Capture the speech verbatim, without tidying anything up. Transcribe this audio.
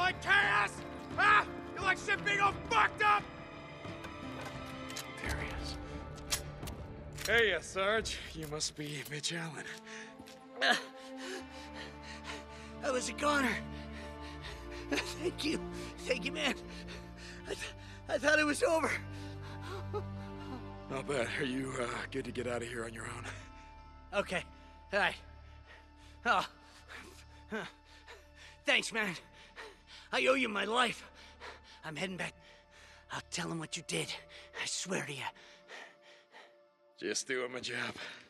like chaos? Ah! You like shit being all fucked up? There he is. Hey, uh, Sarge. You must be Mitch Allen. Uh, I was a goner. Thank you. Thank you, man. I, th I thought it was over. Not bad. Are you, uh, good to get out of here on your own? Okay. All right. Oh. Thanks, man. I owe you my life. I'm heading back. I'll tell him what you did. I swear to you. Just doing my job.